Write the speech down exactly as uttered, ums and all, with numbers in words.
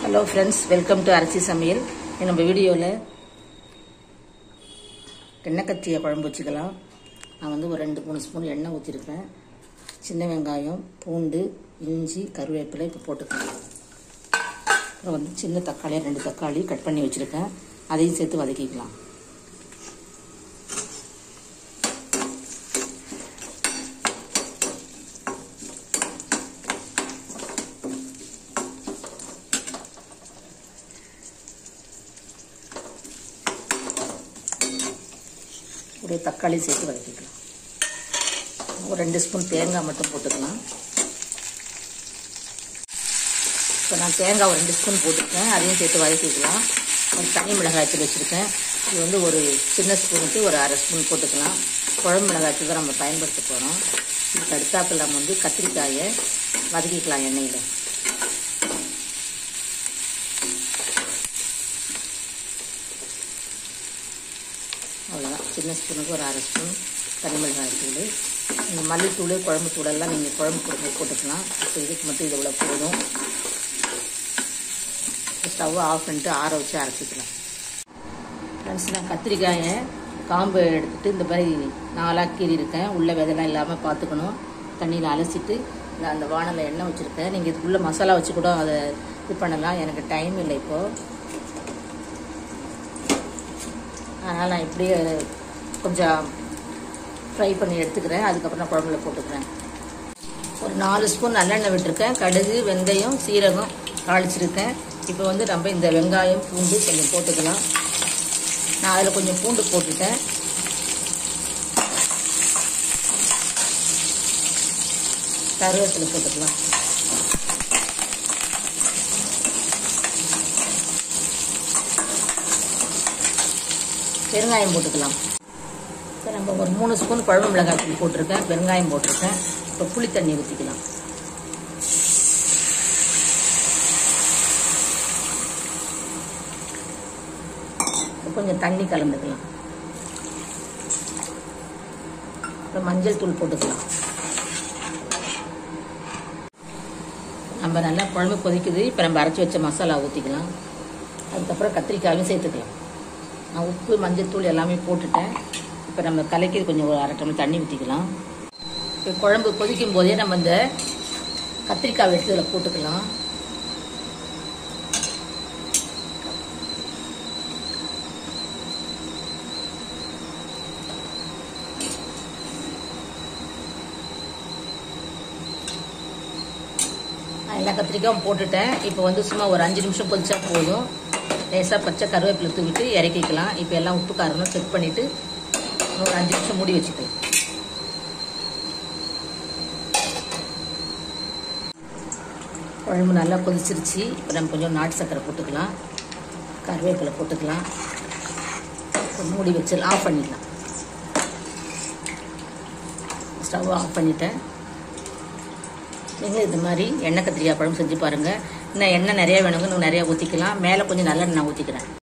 Hello friends, welcome to Arasi Samiyal. In our video la எண்ணெய் குழம்பு வச்சுக்கலாம். நான் வந்து ஒரு ரெண்டு மூணு ஸ்பூன் எண்ணெய் ஊத்திருக்கேன். சின்ன வெங்காயம், பூண்டு, இஞ்சி, கருவேப்பிலை இப்ப போட்டுக்கலாம். அப்புறம் வந்து சின்ன தக்காளி ரெண்டு தக்காளி கட் பண்ணி வச்சிருக்கேன். அதையும் சேர்த்து வதக்கிக்கலாம். ஒரு தக்காளி சேர்த்து வதக்கிக்கலாம். ஒரு ரெண்டு ஸ்பூன் தேங்காய் மட்டும் போட்டுக்கலாம். இப்போ நான் தேங்காய் ஒரு ரெண்டு ஸ்பூன் போட்டுருக்கேன். அதையும் சேர்த்து வதக்கிக்கலாம். ஒரு தனி மிளகாய்த்தூள் வச்சுருக்கேன். இது வந்து ஒரு சின்ன ஸ்பூனுக்கு ஒரு அரை ஸ்பூன் போட்டுக்கலாம். குழம்பு மிளகாய்த்தூள் தான் நம்ம பயன்படுத்த போகிறோம். இதுக்கு அடுத்தாப்பில் நம்ம வந்து கத்திரிக்காயை வதக்கிக்கலாம் எண்ணெயில். அவ்வளோதான். சின்ன ஸ்பூனுக்கு ஒரு அரை ஸ்பூன் தனி மிளகாய் தூள், நீங்கள் மல்லித்தூள் குழம்பு தூளெல்லாம் நீங்கள் குழம்பு கொடுத்து போட்டுக்கலாம். இப்போ இதுக்கு மட்டும் இதை இவ்வளோ போதும். ஸ்டவ் ஆஃப் பண்ணிட்டு ஆற வச்சு அரைச்சிக்கலாம். ஃப்ரெண்ட்ஸ், நான் கத்திரிக்காயை காம்பு எடுத்துகிட்டு இந்த மாதிரி நாலாக கீறி இருக்கேன். உள்ள விதைலாம் இல்லாமல் பார்த்துக்கணும். தண்ணியில் அலசிட்டு நான் அந்த வானலில் எண்ணெய் வச்சுருக்கேன். நீங்கள் இதுக்குள்ளே மசாலா வச்சு கூட அதை இது பண்ணலாம். எனக்கு டைம் இல்லை இப்போது, அதனால் நான் இப்படியே கொஞ்சம் ஃப்ரை பண்ணி எடுத்துக்கிறேன். அதுக்கப்புறம் நான் குழம்புல போட்டுக்கிறேன். ஒரு நாலு ஸ்பூன் நல்லெண்ணெய் விட்டுருக்கேன். கடுகு, வெந்தயம், சீரகம் தாளிச்சிருக்கேன். இப்போ வந்து நம்ம இந்த வெங்காயம், பூண்டு கொஞ்சம் போட்டுக்கலாம். நான் அதில் கொஞ்சம் பூண்டு போட்டுட்டேன். கருவேப்பிலை போட்டுக்கலாம். பெருங்காயம் போட்டுக்கலாம். இப்போ நம்ம ஒரு மூணு ஸ்பூன் குழம்பு மிளகாய் தூள் போட்டிருக்கேன். பெருங்காயம் போட்டிருக்கேன். இப்போ புளி தண்ணி ஊற்றிக்கலாம். கொஞ்சம் தண்ணி கலந்துக்கலாம். இப்போ மஞ்சள் தூள் போட்டுக்கலாம். நம்ம நல்லா குழம்பு கொதிக்குது. இப்போ நம்ம அரைச்சி வச்ச மசாலா ஊற்றிக்கலாம். அதுக்கப்புறம் கத்திரிக்காயும் சேர்த்துக்கலாம். நான் உப்பு, மஞ்சள் தூள் எல்லாமே போட்டுட்டேன். இப்போ நம்ம கலக்கி கொஞ்சம் ஒரு அரை டம்ளர் தண்ணி ஊற்றிக்கலாம். இப்போ குழம்பு கொதிக்கும் போதே நம்ம இந்த கத்திரிக்காய் எடுத்து இதில் போட்டுக்கலாம். நான் எல்லா கத்திரிக்காயும் போட்டுட்டேன். இப்போ வந்து சும்மா ஒரு அஞ்சு நிமிஷம் கொதிச்சா போதும். லேசாக பச்சை கருவேப்பிலை தூவிட்டு இறக்கிக்கலாம். இப்போ எல்லாம் உப்பு காரம்லாம் செக் பண்ணிவிட்டு ஒரு அஞ்சு நிமிஷம் மூடி வச்சுக்கலாம். குழம்பு நல்லா கொதிச்சிருச்சு. இப்போ நம்ம கொஞ்சம் நாட்டு சக்கரை போட்டுக்கலாம். கருவேப்பிலை போட்டுக்கலாம். மூடி வச்சு ஆஃப் பண்ணிடலாம். ஸ்டவ் ஆஃப் பண்ணிட்டேன். நீங்கள் இது மாதிரி எண்ணெய் கத்திரிக்காய் குழம்பு செஞ்சு பாருங்கள். இன்னும் எண்ணெய் நிறையா வேணுங்க, இன்னும் நிறையா ஊற்றிக்கலாம். மேலே கொஞ்சம் நல்லெண்ணெய் ஊற்றிக்கிறேன்.